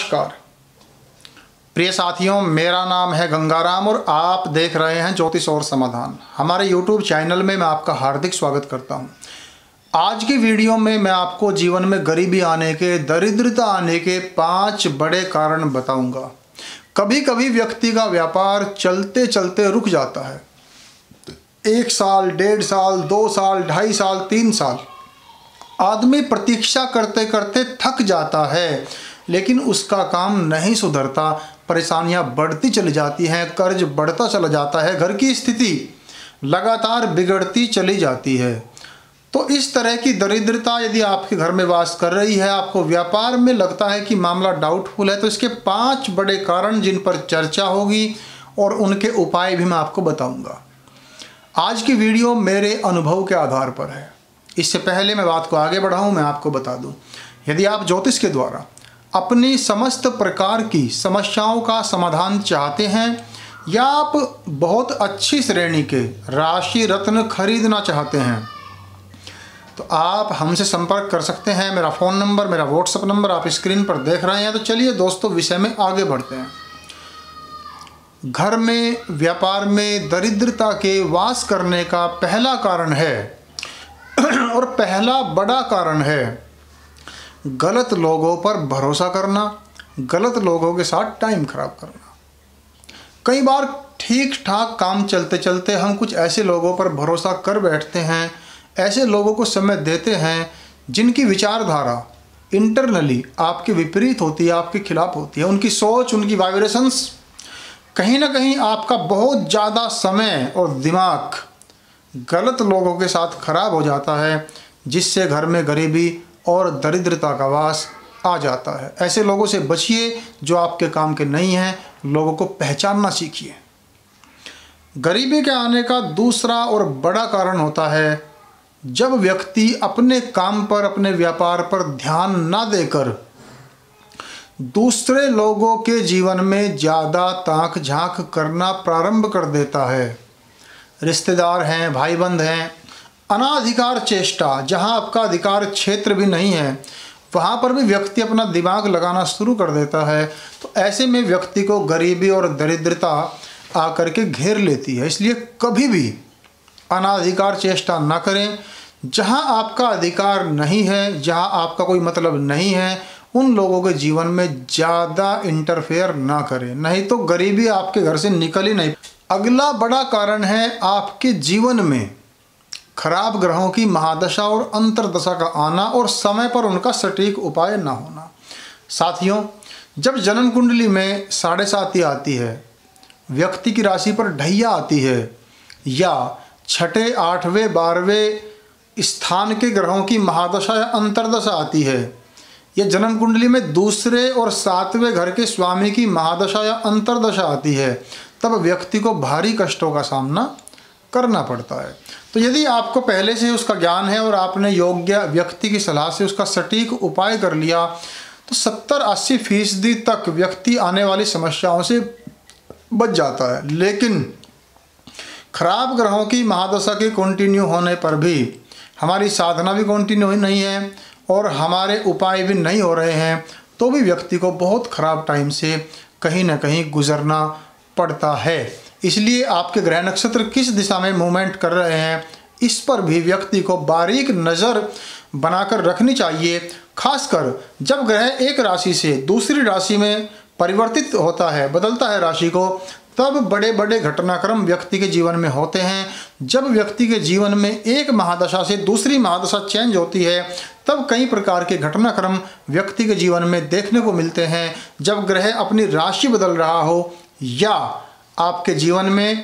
नमस्कार प्रिय साथियों, मेरा नाम है गंगाराम और आप देख रहे हैं ज्योतिष और समाधान। हमारे YouTube चैनल में मैं आपका हार्दिक स्वागत करता हूं। आज की वीडियो में मैं आपको जीवन में गरीबी आने के, दरिद्रता आने के 5 बड़े कारण बताऊंगा। कभी कभी व्यक्ति का व्यापार चलते चलते रुक जाता है। 1 साल, 1.5 साल, 2 साल, 2.5 साल, 3 साल आदमी प्रतीक्षा करते करते थक जाता है, लेकिन उसका काम नहीं सुधरता। परेशानियां बढ़ती चली जाती हैं, कर्ज बढ़ता चला जाता है, घर की स्थिति लगातार बिगड़ती चली जाती है। तो इस तरह की दरिद्रता यदि आपके घर में वास कर रही है, आपको व्यापार में लगता है कि मामला डाउटफुल है, तो इसके 5 बड़े कारण जिन पर चर्चा होगी और उनके उपाय भी मैं आपको बताऊंगा। आज की वीडियो मेरे अनुभव के आधार पर है। इससे पहले मैं बात को आगे बढ़ाऊं, मैं आपको बता दूं, यदि आप ज्योतिष के द्वारा अपनी समस्त प्रकार की समस्याओं का समाधान चाहते हैं या आप बहुत अच्छी श्रेणी के राशि रत्न खरीदना चाहते हैं, तो आप हमसे संपर्क कर सकते हैं। मेरा फ़ोन नंबर, मेरा व्हाट्सएप नंबर आप स्क्रीन पर देख रहे हैं। तो चलिए दोस्तों, विषय में आगे बढ़ते हैं। घर में, व्यापार में दरिद्रता के वास करने का पहला कारण है और पहला बड़ा कारण है गलत लोगों पर भरोसा करना, गलत लोगों के साथ टाइम खराब करना। कई बार ठीक ठाक काम चलते चलते हम कुछ ऐसे लोगों पर भरोसा कर बैठते हैं, ऐसे लोगों को समय देते हैं जिनकी विचारधारा इंटरनली आपके विपरीत होती है, आपके खिलाफ होती है। उनकी सोच, उनकी वाइब्रेशंस कहीं ना कहीं आपका बहुत ज़्यादा समय और दिमाग गलत लोगों के साथ खराब हो जाता है, जिससे घर में गरीबी और दरिद्रता का वास आ जाता है। ऐसे लोगों से बचिए जो आपके काम के नहीं हैं। लोगों को पहचानना सीखिए। गरीबी के आने का दूसरा और बड़ा कारण होता है जब व्यक्ति अपने काम पर, अपने व्यापार पर ध्यान ना देकर दूसरे लोगों के जीवन में ज़्यादा ताक झांक करना प्रारंभ कर देता है। रिश्तेदार हैं, भाई बंद हैं, अनाधिकार चेष्टा, जहां आपका अधिकार क्षेत्र भी नहीं है, वहां पर भी व्यक्ति अपना दिमाग लगाना शुरू कर देता है। तो ऐसे में व्यक्ति को गरीबी और दरिद्रता आकर के घेर लेती है। इसलिए कभी भी अनाधिकार चेष्टा ना करें। जहां आपका अधिकार नहीं है, जहां आपका कोई मतलब नहीं है, उन लोगों के जीवन में ज़्यादा इंटरफेयर ना करें, नहीं तो गरीबी आपके घर से निकल ही नहीं। अगला बड़ा कारण है आपके जीवन में खराब ग्रहों की महादशा और अंतर्दशा का आना और समय पर उनका सटीक उपाय ना होना। साथियों, जब जन्म कुंडली में 7.5 आती है, व्यक्ति की राशि पर ढैया आती है या 6, 8वें, 12वें स्थान के ग्रहों की महादशा या अंतर्दशा आती है, या जन्म कुंडली में 2 और 7वें घर के स्वामी की महादशा या अंतर्दशा आती है, तब व्यक्ति को भारी कष्टों का सामना करना पड़ता है। तो यदि आपको पहले से उसका ज्ञान है और आपने योग्य व्यक्ति की सलाह से उसका सटीक उपाय कर लिया, तो 70-80% तक व्यक्ति आने वाली समस्याओं से बच जाता है। लेकिन खराब ग्रहों की महादशा के कंटिन्यू होने पर भी हमारी साधना भी कंटिन्यू नहीं है और हमारे उपाय भी नहीं हो रहे हैं, तो भी व्यक्ति को बहुत खराब टाइम से कहीं ना कहीं गुजरना पड़ता है। इसलिए आपके ग्रह नक्षत्र किस दिशा में मूवमेंट कर रहे हैं, इस पर भी व्यक्ति को बारीक नज़र बनाकर रखनी चाहिए। खासकर जब ग्रह एक राशि से दूसरी राशि में परिवर्तित होता है, बदलता है राशि को, तब बड़े बड़े घटनाक्रम व्यक्ति के जीवन में होते हैं। जब व्यक्ति के जीवन में एक महादशा से दूसरी महादशा चेंज होती है, तब कई प्रकार के घटनाक्रम व्यक्ति के जीवन में देखने को मिलते हैं। जब ग्रह अपनी राशि बदल रहा हो या आपके जीवन में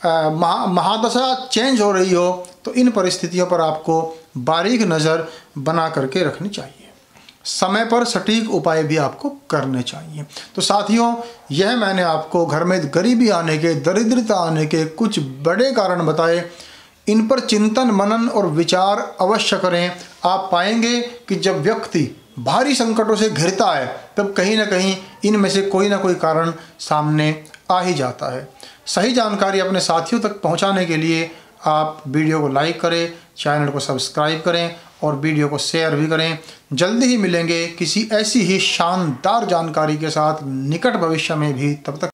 महादशा चेंज हो रही हो, तो इन परिस्थितियों पर आपको बारीक नज़र बना करके रखनी चाहिए। समय पर सटीक उपाय भी आपको करने चाहिए। तो साथियों, यह मैंने आपको घर में गरीबी आने के, दरिद्रता आने के कुछ बड़े कारण बताए। इन पर चिंतन, मनन और विचार अवश्य करें। आप पाएंगे कि जब व्यक्ति भारी संकटों से घिरता है, तब कहीं ना कहीं इनमें से कोई ना कोई कारण सामने आ ही जाता है। सही जानकारी अपने साथियों तक पहुंचाने के लिए आप वीडियो को लाइक करें, चैनल को सब्सक्राइब करें और वीडियो को शेयर भी करें। जल्दी ही मिलेंगे किसी ऐसी ही शानदार जानकारी के साथ निकट भविष्य में भी। तब तक